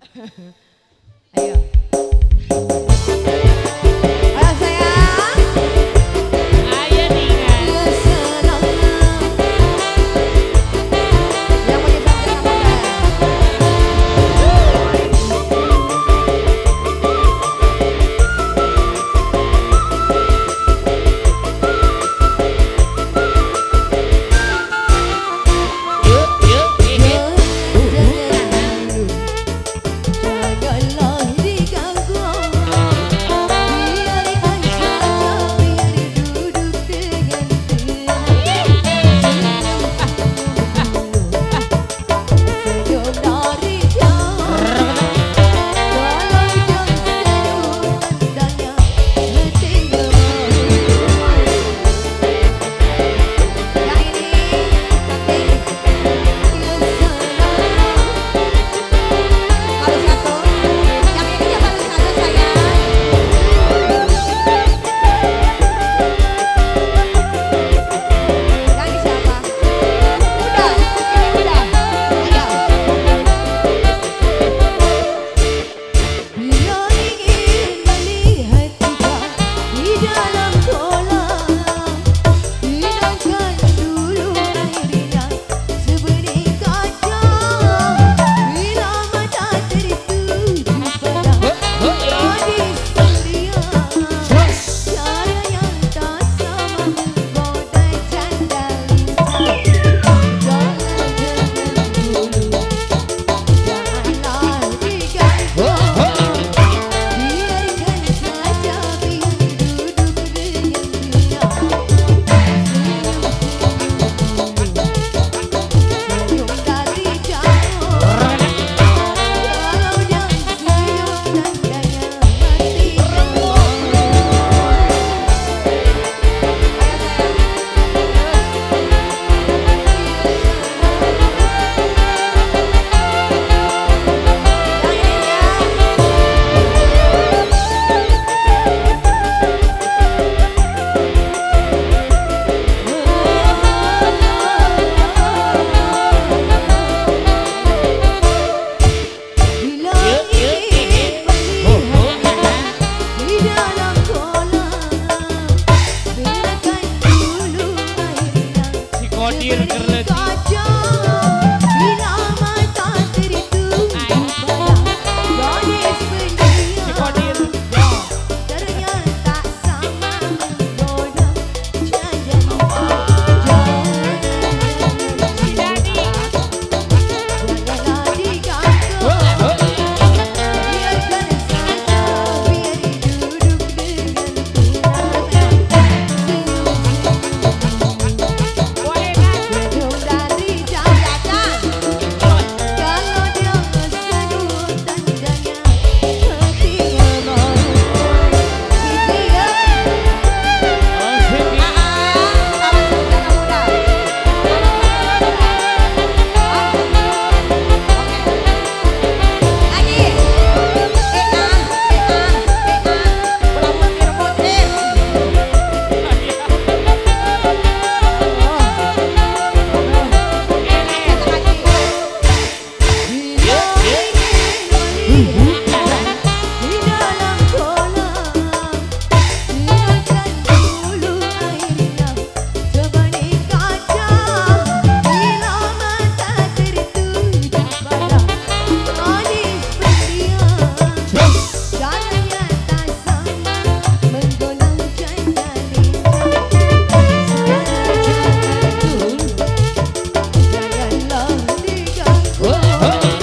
Ayo. Ayo sayang. Ayo Ningan. Yang punya sampai Yuk, yuk, ini. janganlah diganggu, biarkan saja biar duduk dengan tenang. Senyum dari jauh, walau jauh senyum tandanya hati gemar. Yang ini baru satu, yang ini ya baru satu sayang. Yang ini siapa? Udah, ini udah. Ayo. Bila ingin melihat kita di dalam kolam, hidangkan dulu airnya sebening kaca. Bila mata tertuju pada gadis belia, cara yang tak sama menggoda canda lincah. Jangan dulu, janganlah diganggu, biarkan saja biar duduk dengan tenang. Senyum dari jauh, walau jauh senyum tandanya hati gemar. Bila ingin melihat di dalam kolam, biarkan dulu airnya Si Kodir sebening kerlet. kaca. Bila mata tertuju pada gadis Si Kodir. belia, ternyata sama menggoda canda lincah. Si Dani. Janganlah diganggu, biarkan saja biar duduk dengan tenang. Boleh kan? Senyum dari jauh, kalau dia senyum tandanya hati gemar. Gitu ya. Oh, Siti. Di dalam kolam, biarkan dulu airnya sebening kaca. Bila mata tertuju pada gadis belia, caranya tak sama menggolong canda lincah. Janganlah diganggu,